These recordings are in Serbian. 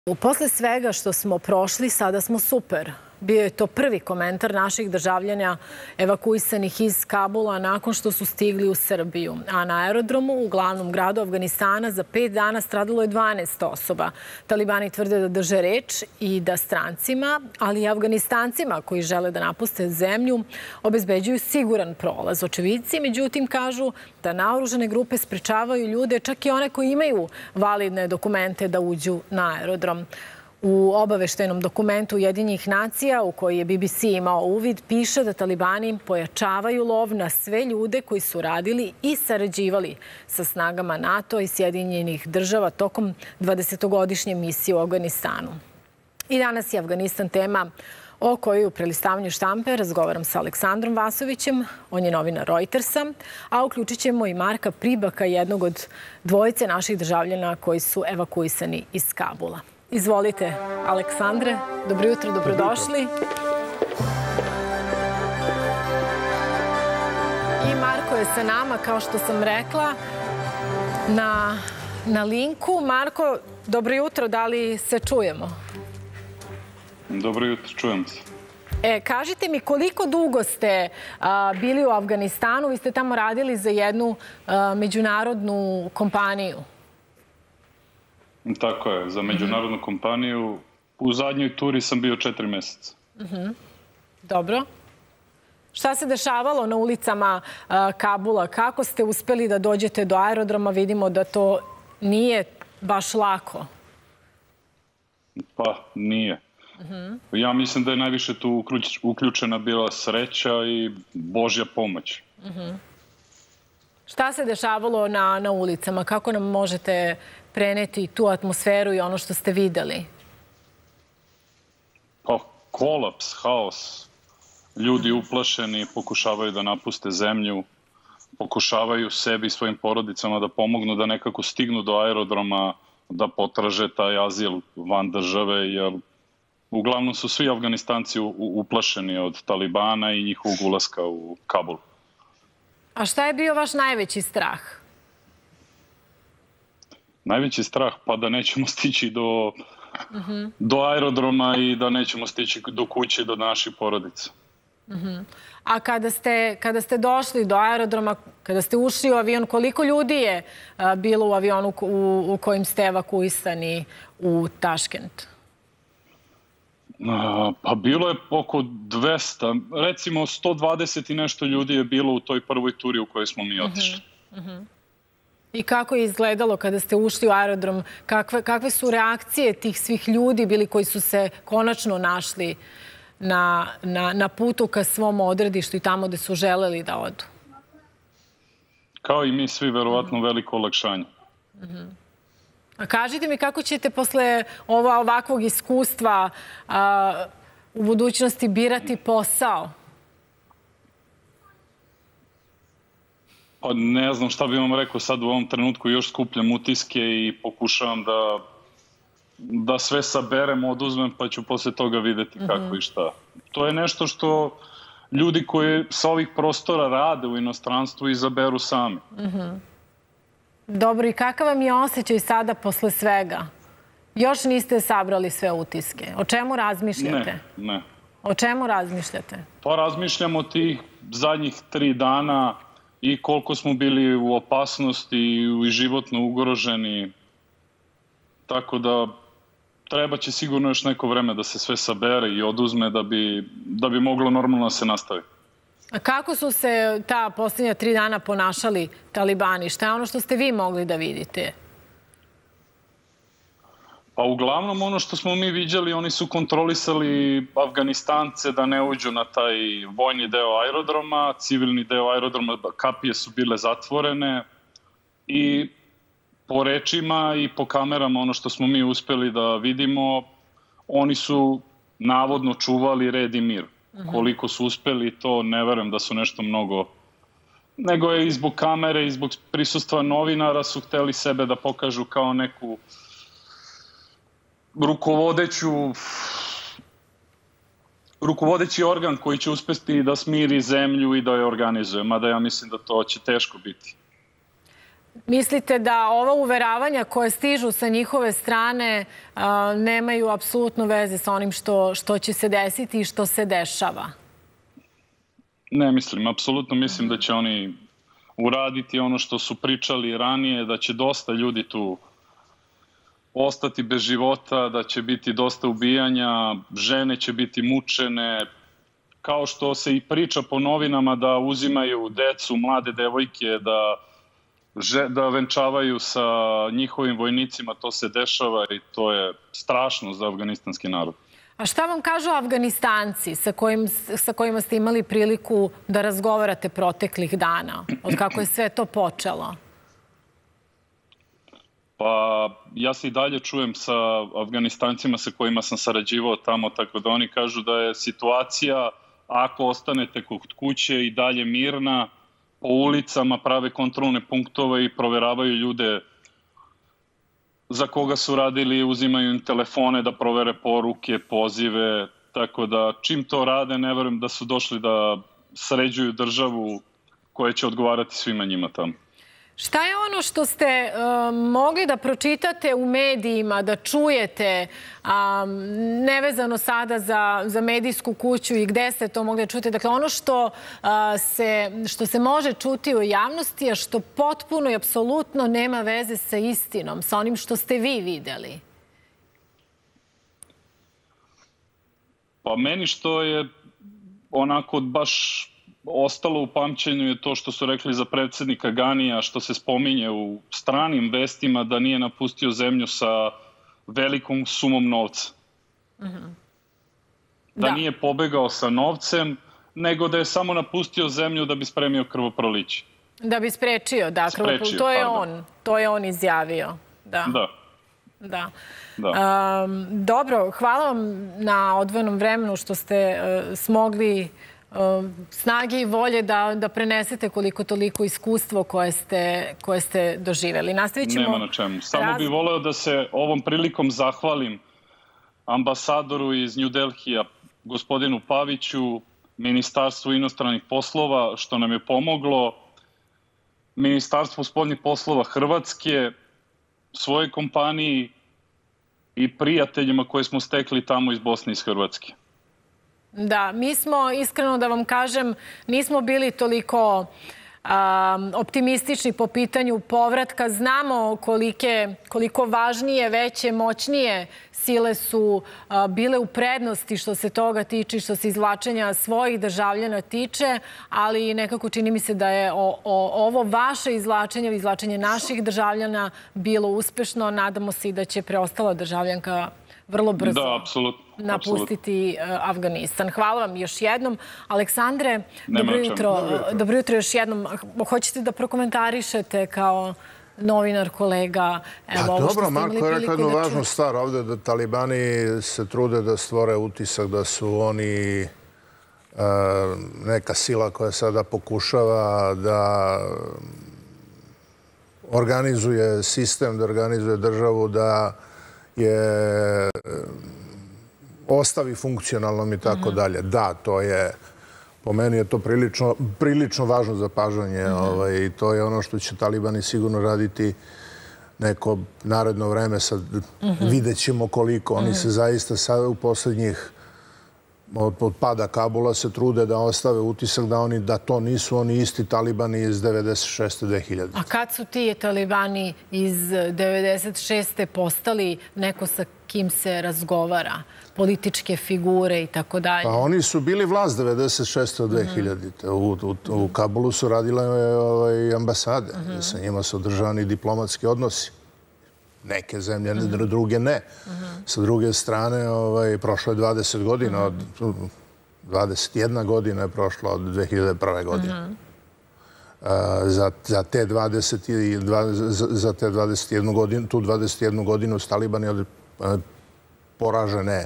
Posle svega što smo prošli, sada smo super. Bio je to prvi komentar naših državljana evakuisanih iz Kabula nakon što su stigli u Srbiju. A na aerodromu u glavnom gradu Afganistana za 5 dana stradalo je 12 osoba. Talibani tvrde da drže reč i da strancima, ali i Afganistancima koji žele da napuste zemlju, obezbeđuju siguran prolaz. Očevidci, međutim, kažu da naoružane grupe sprečavaju ljude, čak i one koji imaju validne dokumente da uđu na aerodrom. U obaveštajnom dokumentu Ujedinjenih nacija, u koji je BBC imao uvid, piše da talibani pojačavaju lov na sve ljude koji su radili i sarađivali sa snagama NATO i Sjedinjenih država tokom 20-godišnje misije u Afganistanu. I danas je Afganistan tema o kojoj u prelistavanju štampe razgovaram sa Aleksandrom Vasovićem, on je novinar Reutersa, a uključit ćemo i Marka Pribaka, jednog od dvojice naših državljana koji su evakuisani iz Kabula. Izvolite, Aleksandre. Dobro jutro, dobrodošli. I Marko je sa nama, kao što sam rekla, na linku. Marko, dobro jutro, da li se čujemo? Dobro jutro, čujem se. Kažite mi, koliko dugo ste bili u Afganistanu? Vi ste tamo radili za jednu međunarodnu kompaniju. Tako je, za međunarodnu kompaniju. U zadnjoj turi sam bio 4 meseca. Dobro. Šta se dešavalo na ulicama Kabula? Kako ste uspeli da dođete do aerodroma? Vidimo da to nije baš lako. Pa, nije. Ja mislim da je najviše tu uključena bila sreća i Božja pomoć. Šta se dešavalo na ulicama? Kako nam možete preneti tu atmosferu i ono što ste videli? Pa, kolaps, haos. Ljudi uplašeni pokušavaju da napuste zemlju, pokušavaju sebi i svojim porodicama da pomognu da nekako stignu do aerodroma, da potraže taj azil van države, jer uglavnom su svi Afganistanci uplašeni od Talibana i njihovog ulaska u Kabul. A šta je bio vaš najveći strah? Najveći strah? Pa da nećemo stići do aerodroma i da nećemo stići do kuće, do naših porodica. A kada ste došli do aerodroma, kada ste ušli u avion, koliko ljudi je bilo u avionu u kojim ste evakuisani u Taškent? Pa bilo je oko 200, recimo 120 i nešto ljudi je bilo u toj prvoj turi u kojoj smo mi otišli. I kako je izgledalo kada ste ušli u aerodrom? Kakve su reakcije tih svih ljudi bili koji su se konačno našli na putu ka svom odredištu i tamo gde su želeli da odu? Kao i mi svi, verovatno veliko olakšanje. A kažite mi kako ćete posle ovakvog iskustva u budućnosti birati posao? Pa ne znam šta bih vam rekao sad u ovom trenutku, još skupljam utiske i pokušavam da sve saberem, oduzmem, pa ću posle toga videti kako i šta. To je nešto što ljudi koji sa ovih prostora rade u inostranstvu izaberu sami. Dobro, i kakav vam je osjećaj sada posle svega? Još niste sabrali sve utiske. O čemu razmišljate? Ne. O čemu razmišljate? Pa razmišljam o tih zadnjih 3 dana i koliko smo bili u opasnosti i životno ugroženi. Tako da treba će sigurno još neko vreme da se sve sabere i oduzme da bi moglo normalno da se nastavi. A kako su se ta posljednja 3 dana ponašali talibani? Šta je ono što ste vi mogli da vidite? Pa uglavnom ono što smo mi viđali, oni su kontrolisali Afganistance da ne uđu na taj vojni deo aerodroma, civilni deo aerodroma, kapije su bile zatvorene i po rečima i po kamerama, ono što smo mi uspeli da vidimo, oni su navodno čuvali red i mir. Koliko su uspeli, to ne verujem da su nešto mnogo. Nego je i zbog kamere i zbog prisustva novinara su hteli sebe da pokažu kao neku rukovodeći organ koji će uspesti da smiri zemlju i da je organizuje. Mada ja mislim da to će teško biti. Mislite da ova uveravanja koje stižu sa njihove strane nemaju apsolutno veze sa onim što će se desiti i što se dešava? Ne mislim, apsolutno mislim da će oni uraditi ono što su pričali ranije, da će dosta ljudi tu ostati bez života, da će biti dosta ubijanja, žene će biti mučene, kao što se i priča po novinama da uzimaju decu, mlade devojke, da venčavaju sa njihovim vojnicima, to se dešava i to je strašno za afganistanski narod. A šta vam kažu Afganistanci sa kojima ste imali priliku da razgovarate proteklih dana, od kako je sve to počelo? Pa ja se i dalje čujem sa Afganistancima sa kojima sam sarađivao tamo, tako da oni kažu da je situacija, ako ostanete kod kuće, i dalje mirna, po ulicama prave kontrolne punktove i proveravaju ljude za koga su radili, uzimaju im telefone da provere poruke, pozive, tako da čim to rade, ne verujem da su došli da sređuju državu koja će odgovarati svima njima tamo. Šta je ono što ste mogli da pročitate u medijima, da čujete, nevezano sada za medijsku kuću i gde ste to mogli da čujete? Dakle, ono što se može čuti u javnosti, a što potpuno i apsolutno nema veze sa istinom, sa onim što ste vi videli. Pa meni što je onako baš ostalo u pamćenju je to što su rekli za predsjednika Ganija, što se spominje u stranim vestima da nije napustio zemlju sa velikom sumom novca. Da nije pobegao sa novcem, nego da je samo napustio zemlju da bi spremio krvoproliće. Da bi sprečio, da. To je on izjavio. Da. Dobro, hvala vam na odvojenom vremenu što ste smogli snage i volje da prenesete koliko toliko iskustvo koje ste doživjeli. Nema na čemu. Samo bih voleo da se ovom prilikom zahvalim ambasadoru iz New Delhija, gospodinu Paviću, Ministarstvu inostranih poslova, što nam je pomoglo, Ministarstvu spoljnih poslova Hrvatske, svojoj kompaniji i prijateljima koje smo stekli tamo iz Bosne i iz Hrvatske. Da, mi smo, iskreno da vam kažem, nismo bili toliko optimistični po pitanju povratka. Znamo koliko važnije, veće, moćnije sile su bile u prednosti što se toga tiče, što se izvlačenja svojih državljana tiče, ali nekako čini mi se da je ovo vaše izvlačenje naših državljana bilo uspešno. Nadamo se i da će preostala državljanka vrlo brzo napustiti Afganistan. Hvala vam još jednom. Aleksandre, dobro jutro još jednom. Hoćete da prokomentarišete kao novinar, kolega? Dobro, Marko je rekao jednu važnu stvar ovde, da talibani se trude da stvore utisak da su oni neka sila koja sada pokušava da organizuje sistem, da organizuje državu, da je ostavi funkcionalnom i tako dalje. Da, to je, po meni je to prilično važno zapažanje i to je ono što će talibani sigurno raditi neko naredno vreme. Sad vidjet ćemo koliko. Oni se zaista sada u posljednjih od pada Kabula se trude da ostave utisak da to nisu oni isti talibani iz 96. 2000. A kad su ti talibani iz 96. postali neko sa kim se razgovara? Političke figure i tako dalje? Pa oni su bili vlast 96. od 2000. U Kabulu su radile ambasade. Sa njima su održani diplomatski odnosi. Neke zemlje, druge ne. Sa druge strane, prošlo je 20 godina, 21 godina je prošlo od 2001. godine. Za te 21 godinu s Talibani poražene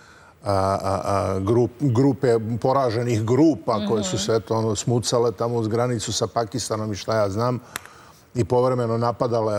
grupe, poraženih grupa koje su se smucale tamo uz granicu sa Pakistanom i šta ja znam, i povremeno napadale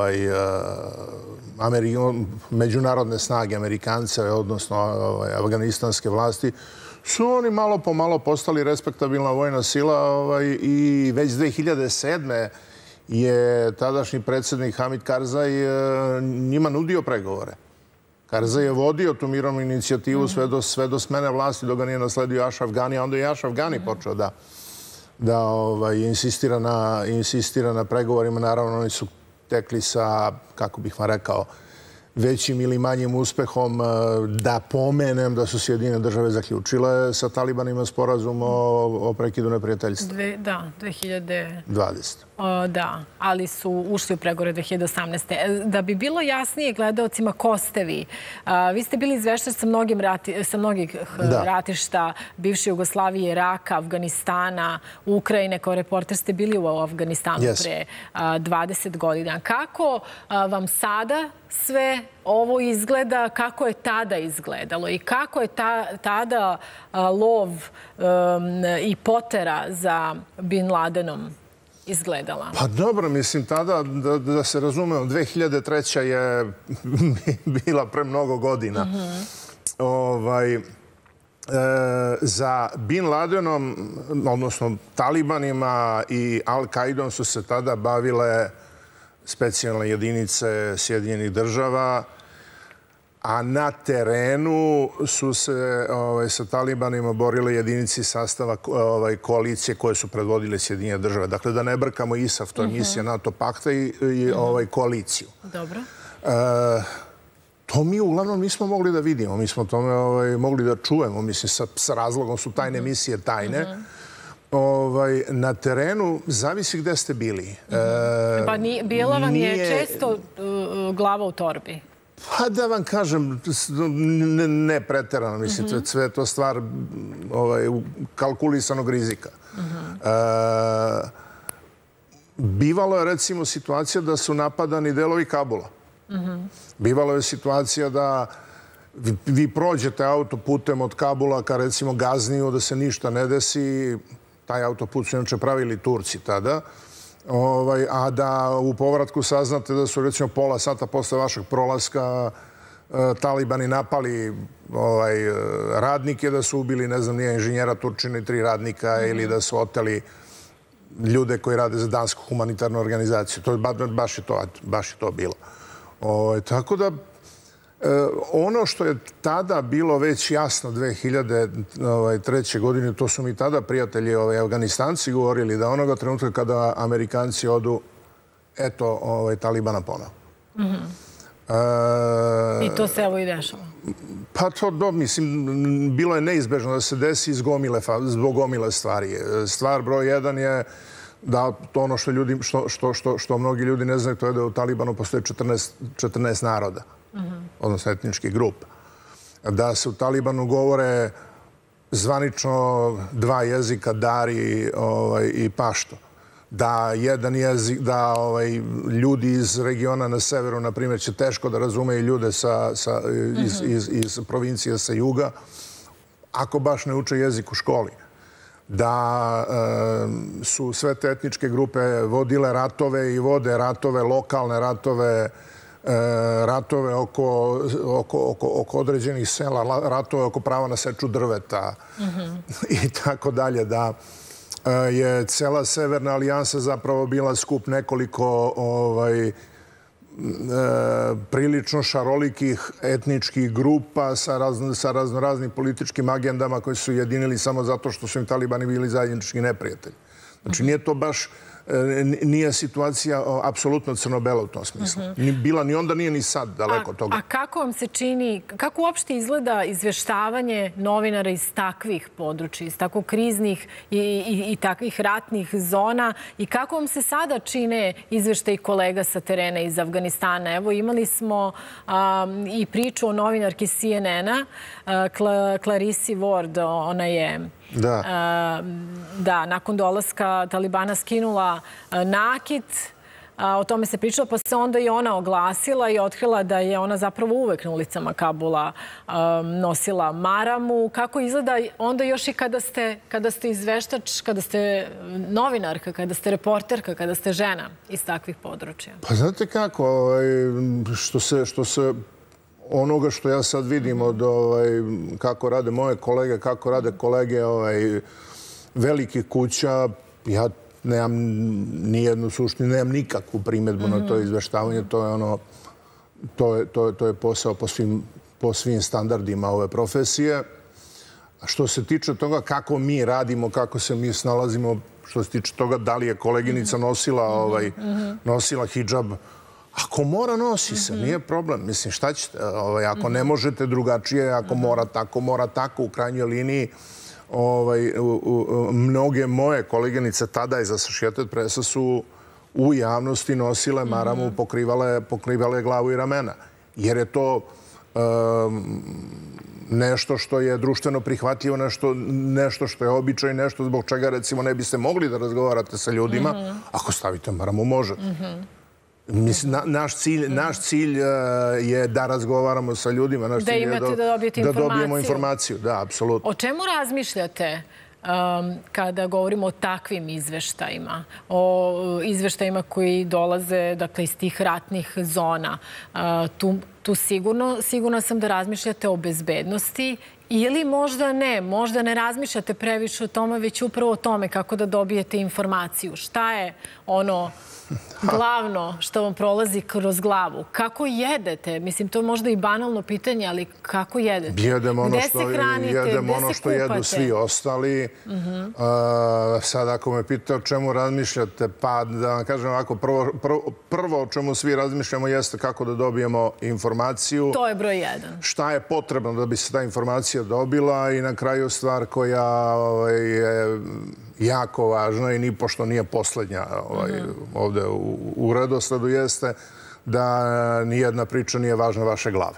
međunarodne snage, Amerikance, odnosno afganistanske vlasti, su oni malo po malo postali respektabilna vojna sila i već 2007. je tadašnji predsjednik Hamid Karzai njima nudio pregovore. Karzai je vodio tu mirovnu inicijativu sve do smene vlasti dok ga nije nasledio Ashraf Ghani, a onda je Ashraf Ghani počeo da insistira na pregovorima. Naravno, oni su tekli sa, kako bih vam rekao, većim ili manjim uspehom. Da pomenem da su Sjedinjene države zaključile sa talibanima sporazum o prekidu neprijateljstva. Da, 2020. Da, ali su ušli u pregovore 2018. Da bi bilo jasnije gledaocima ko ste vi, vi ste bili izveštač sa mnogih ratišta bivše Jugoslavije, Iraka, Afganistana, Ukrajine. Kao reporter ste bili u Afganistanu pre 20 godina. Kako vam sada sve ovo izgleda, kako je tada izgledalo i kako je tada lov i potera za Bin Ladenom izgledala? Pa dobro, mislim, tada, da se razumemo, 2003. je bila pre mnogo godina. Za Bin Ladenom, odnosno talibanima i Al-Kaidom su se tada bavile specijalne jedinice Sjedinjenih država, a na terenu su se sa talibanima borile jedinici sastava koalicije koje su predvodile Sjedinjene države. Dakle, da ne brkamo ISAF, to je misija NATO pakta i koaliciju. Dobro. To mi uglavnom nismo mogli da vidimo. Mi smo tome mogli da čujemo. Mislim, sa razlogom su tajne misije tajne. Na terenu zavisi gde ste bili. Pa bila vam je često glava u torbi? Pa da vam kažem, ne preterano. Mislim, sve je to stvar kalkulisanog rizika. Bivalo je, recimo, situacija da su napadani delovi Kabula. Bivalo je situacija da vi prođete autoputem od Kabula ka, recimo, Gazniju, da se ništa ne desi. Taj autoput su inače pravili Turci tada. A da u povratku saznate da su, recimo, pola sata posle vašeg prolaska talibani napali radnike, da su ubili, ne znam, inženjera Turčina i 3 radnika ili da su oteli ljude koji rade za Dansku humanitarnu organizaciju. Baš je to bilo. Tako da ono što je tada bilo već jasno 2003. godine, to su mi tada prijatelji Afganistanci govorili, da onoga trenutka kada Amerikanci odu, eto, Talibana ponovo. I to se evo i dešava? Pa to, mislim, bilo je neizbežno da se desi zbog gomile stvari. Stvar broj 1 je da to ono što mnogi ljudi ne znaju, to je da u Talibanu postoje 14 naroda, odnosno etničkih grupa. Da se u Talibanu govore zvanično 2 jezika, Dari i Pašto. Da jedan jezik, da ljudi iz regiona na severu, na primjer, će teško da razumeju ljude iz provincije sa juga, ako baš ne uče jezik u školi. Da su sve te etničke grupe vodile ratove i vode ratove, lokalne ratove, ratove oko određenih sela, ratove oko prava na seču drveta i tako dalje. Da je cela Severna alijansa zapravo bila skup nekoliko prilično šarolikih etničkih grupa sa raznoraznim političkim agendama koji su ujedinili samo zato što su im talibani bili zajednički neprijatelji. Znači, nije situacija apsolutno crno-bela u tom smislu. Bila ni onda, nije ni sad, daleko od toga. A kako vam se čini, kako uopšte izgleda izveštavanje novinara iz takvih područja, iz tako kriznih i takvih ratnih zona i kako vam se sada čine izveštaji kolega sa terena iz Afganistana? Evo, imali smo i priču o novinarki CNN-a, Clarisse Ward, ona je nakon dolaska Talibana skinula nakit. O tome se pričalo, pa se onda i ona oglasila i otkrila da je ona zapravo uvek na ulicama Kabula nosila maramu. Kako izgleda onda još i kada ste izveštač, kada ste novinarka, kada ste reporterka, kada ste žena iz takvih područja? Pa znate kako, što se onoga što ja sad vidim od kako rade moje kolege, kako rade kolege velikih kuća, ja nemam nijednu suštinu, nemam nikakvu primjedbu na to izveštavanje. To je posao po svim standardima ove profesije. A što se tiče toga kako mi radimo, kako se mi snalazimo, što se tiče toga da li je koleginica nosila hidžab, ako mora, nosi se, nije problem. Mislim, šta ćete? Ako ne možete drugačije, ako mora tako, u krajnjoj liniji, mnoge moje koleginice tada iz Associated Pressa su u javnosti nosile maramu, pokrivale glavu i ramena. Jer je to nešto što je društveno prihvatljivo, nešto što je običaj, nešto zbog čega, recimo, ne biste mogli da razgovarate sa ljudima. Ako stavite maramu, možete. Naš cilj je da razgovaramo sa ljudima. Naš cilj je da dobijemo informaciju. Da, apsolutno. O čemu razmišljate kada govorimo o takvim izveštajima? O izveštajima koji dolaze iz tih ratnih zona? Tu sigurno sam da razmišljate o bezbednosti ili možda ne. Možda ne razmišljate previše o tome, već upravo o tome kako da dobijete informaciju. Šta je ono glavno što vam prolazi kroz glavu? Kako jedete? Mislim, to je možda i banalno pitanje, ali kako jedete? Jedemo ono što jedu svi ostali. Sad, ako me pita o čemu razmišljate, pa da vam kažem ovako, prvo o čemu svi razmišljamo jeste kako da dobijemo informaciju. To je broj 1. Šta je potrebno da bi se ta informacija dobila i na kraju stvar koja je jako važna i nipošto nije poslednja ovde u redosledu jeste da nijedna priča nije važna vaše glave.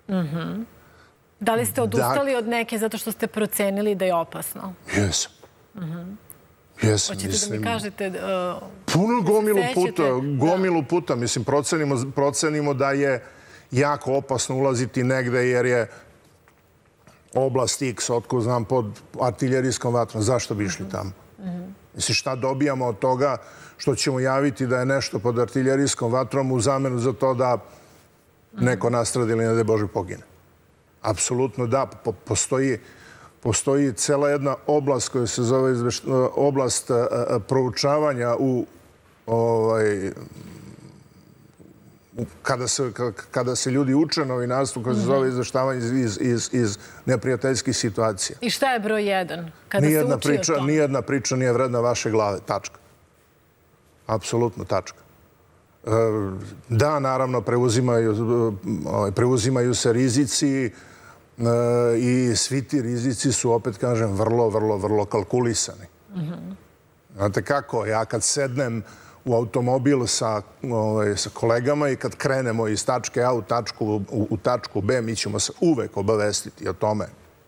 Da li ste odustali od neke zato što ste procenili da je opasno? Jesam. Hoćete da mi kažete... Gomilu puta. Mislim, procenimo da je jako opasno ulaziti negde jer je oblast X, otko znam, pod artiljerijskom vatrom. Zašto bi išli tamo? Mislim, šta dobijamo od toga što ćemo javiti da je nešto pod artiljerijskom vatrom u zamenu za to da neko nastrada ili ne da Bože pogine? Apsolutno da. Postoji cela jedna oblast koja se zove oblast proučavanja kada se ljudi uče novinarstvu, koja se zove izveštavanje iz neprijateljskih situacija. I šta je broj 1? Kada se uči o tome? Nijedna priča nije vredna vaše glave. Tačka. Apsolutno tačka. Da, naravno, preuzimaju se rizici i svi ti rizici su, opet kažem, vrlo kalkulisani. Znate kako? Ja kad sednem u automobil sa kolegama i kad krenemo iz tačke A u tačku B, mi ćemo se uvek obavestiti o tome.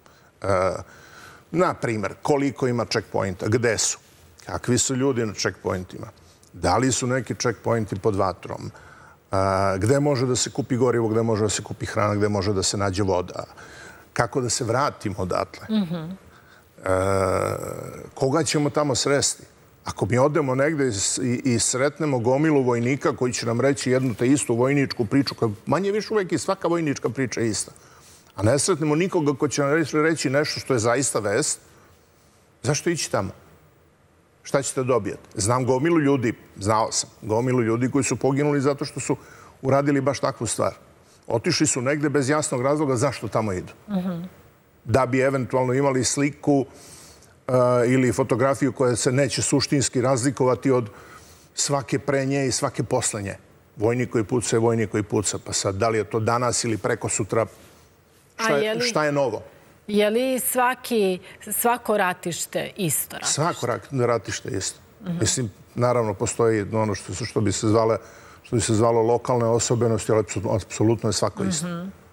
Na primer, koliko ima checkpointa, gde su, kakvi su ljudi na checkpointima, da li su neki checkpointi pod vatrom, gde može da se kupi gorivo, gde može da se kupi hrana, gde može da se nađe voda, kako da se vratimo odatle, koga ćemo tamo sresti. Ako mi odemo negde i sretnemo gomilu vojnika koji će nam reći jednu te istu vojničku priču, koja manje više uvek i svaka vojnička priča je ista, a ne sretnemo nikoga ko će nam reći nešto što je zaista vest, zašto ići tamo? Šta ćete dobijati? Znao sam gomilu ljudi koji su poginuli zato što su uradili baš takvu stvar. Otišli su negde bez jasnog razloga zašto tamo idu. Da bi eventualno imali sliku ili fotografiju koja se neće suštinski razlikovati od svake pre nje i svake posle nje. Vojnik koji puca je vojnik koji puca. Pa sad, da li je to danas ili preko sutra, šta je novo? Je li svako ratište isto ratište? Svako ratište je isto. Mislim, naravno, postoji ono što bi se zvalo lokalne osobenosti, ali apsolutno je svako isto.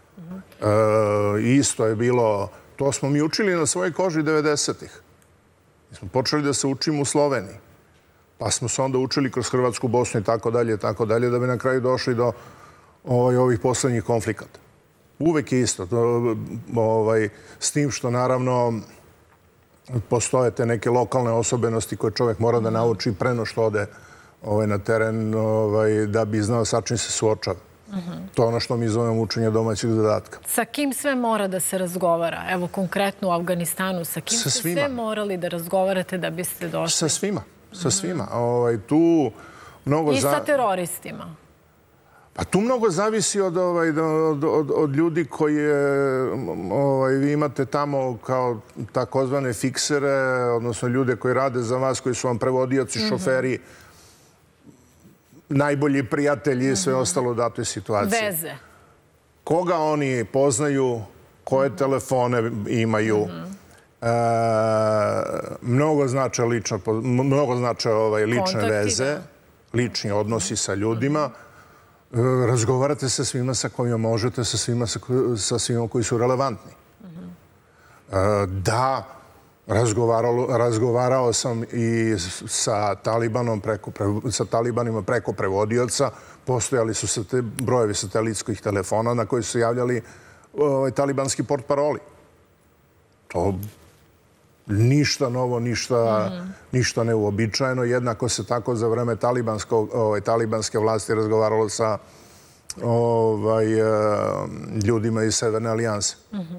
Isto je bilo, to smo mi učili na svojoj koži 90-ih. Mi smo počeli da se učimo u Sloveniji. Pa smo se onda učili kroz Hrvatsku, Bosnu i tako dalje, da bi na kraju došli do ovih poslednjih konflikata. Uvek je isto. S tim što, naravno, postoje te neke lokalne osobenosti koje čovjek mora da nauči pre no što ode na teren da bi znao sa čim se suočava. To je ono što mi zovemo učenje domaćeg zadatka. Sa kim sve mora da se razgovara? Evo, konkretno u Afganistanu, sa kim ste sve morali da razgovarate da biste došli? Sa svima. sa svima. Tu mnogo... I sa teroristima. Pa tu mnogo zavisi od ljudi koje vi imate tamo kao takozvane fiksere, odnosno ljude koji rade za vas, koji su vam prevodioci, šoferi, najbolji prijatelji i sve ostalo u datoj situaciji. Veze. Koga oni poznaju, koje telefone imaju, mnogo znače lične veze, lični odnosi sa ljudima. Razgovarate sa svima sa kojima možete, sa svima koji su relevantni. Da, razgovarao sam i sa talibanima preko prevodioca. Postojali su brojevi satelitskih telefona na koji su javljali talibanski portparoli. To ništa novo, ništa neuobičajeno. Jednako se tako za vreme talibanske vlasti razgovaralo sa ljudima iz Severne alijanse.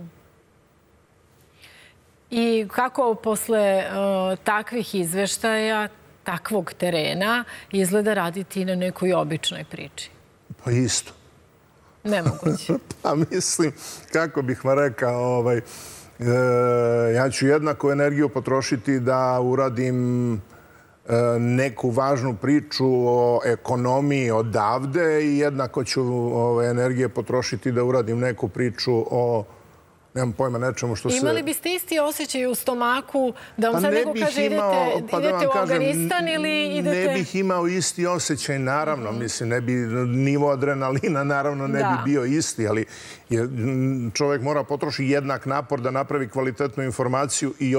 I kako posle takvih izveštaja, takvog terena, izgleda raditi na nekoj običnoj priči? Pa isto. Nemoguće. Pa mislim, kako bih vam rekao, ja ću jednako energiju potrošiti da uradim neku važnu priču o ekonomiji odavde i jednako ću energije potrošiti da uradim neku priču o, nemam pojma, nečemu što se... Imali biste isti osjećaj u stomaku da vam sad neko kaže idete u Afganistan ili idete... Ne bih imao isti osjećaj, naravno. Mislim, nivo adrenalina naravno ne bi bio isti, ali čovjek mora potrošiti jednak napor da napravi kvalitetnu informaciju i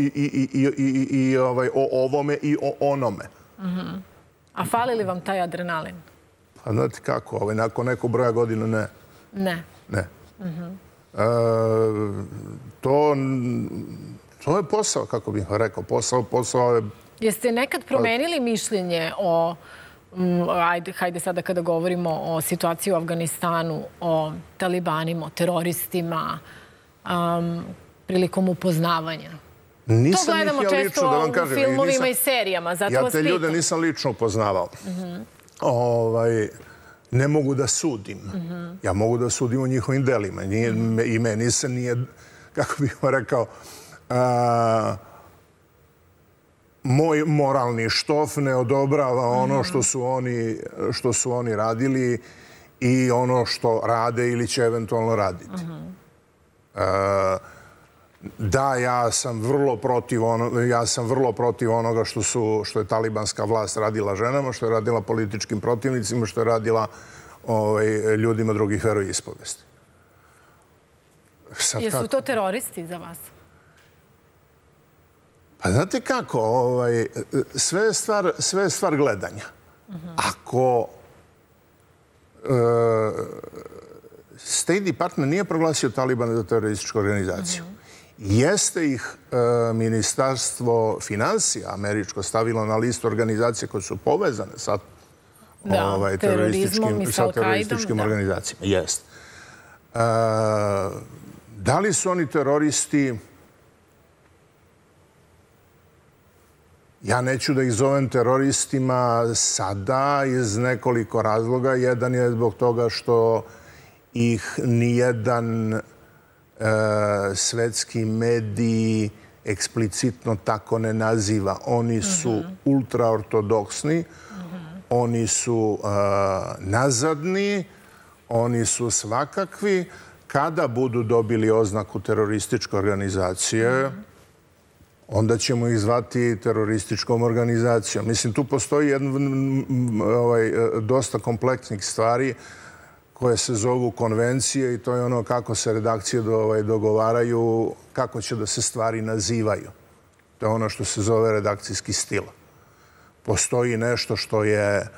o ovome i o onome. A fali li vam taj adrenalin? Pa znate kako, nakon nekog broja godina ne. Ne? Ne. To je posao, kako bih rekao. Posao je... Jeste nekad promenili mišljenje o, hajde sada kada govorimo o situaciji u Afganistanu, o talibanima, o teroristima, prilikom upoznavanja? To gledamo često u filmovima i serijama, zato vas pitam. Ja te ljude nisam lično upoznavao. Ne mogu da sudim. Ja mogu da sudim o njihovim delima. I meni se nije, kako bih vam rekao, moj moralni štof ne odobrava ono što su oni radili i ono što rade ili će eventualno raditi. Da, ja sam vrlo protiv onoga što je talibanska vlast radila ženama, što je radila političkim protivnicima, što je radila ljudima drugih veroispovesti. Jesu to teroristi za vas? Pa znate kako, sve je stvar gledanja. Ako State Department nije proglasio Talibane za terorističku organizaciju, jeste ih Ministarstvo financija američko stavilo na listu organizacije koje su povezane sa terorističkim organizacijama. Jeste. Da li su oni teroristi? Ja neću da ih zovem teroristima sada iz nekoliko razloga. Jedan je zbog toga što ih nijedan svetski mediji eksplicitno tako ne naziva. Oni su ultraortodoksni, oni su nazadni, oni su svakakvi. Kada budu dobili oznaku terorističke organizacije, onda ćemo ih zvati terorističkom organizacijom. Mislim, tu postoji dosta kompleksnih stvari koje se zovu konvencije i to je ono kako se redakcije dogovaraju, kako će da se stvari nazivaju. To je ono što se zove redakcijski stil. Postoji nešto što je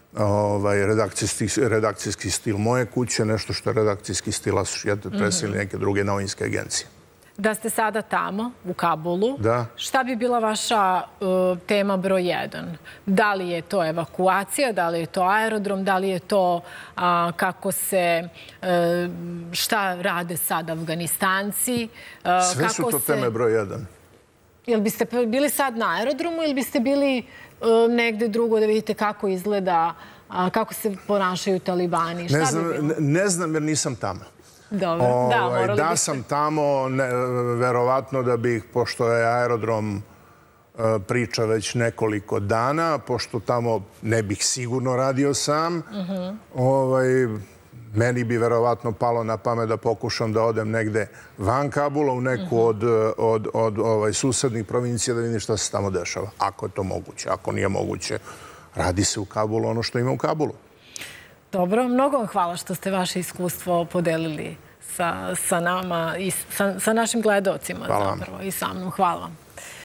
redakcijski stil moje kuće, nešto što je redakcijski stil Associated Press ili neke druge novinske agencije. Da ste sada tamo, u Kabulu, šta bi bila vaša tema broj 1? Da li je to evakuacija, da li je to aerodrom, da li je to šta rade sad Afganistanci? Sve su to teme broj 1. Jel biste bili sad na aerodromu ili biste bili negde drugo da vidite kako izgleda, kako se ponašaju talibani? Ne znam jer nisam tamo. Dobro, da, morali biste. Da sam tamo, verovatno da bih, pošto je aerodrom priča već nekoliko dana, pošto tamo ne bih sigurno radio sam, meni bi verovatno palo na pamet da pokušam da odem negde van Kabula, u neku od susednih provincija da vidim šta se tamo dešava. Ako je to moguće. Ako nije moguće, radi se u Kabulu ono što ima u Kabulu. Dobro, mnogo vam hvala što ste vaše iskustvo podelili sa nama i sa našim gledalcima zapravo i sa mnom. Hvala vam.